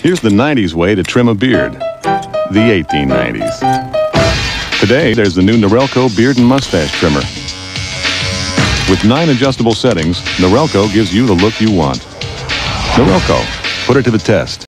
Here's the 90s way to trim a beard. The 1890s. Today, there's the new Norelco Beard and Mustache Trimmer. With 9 adjustable settings, Norelco gives you the look you want. Norelco, put it to the test.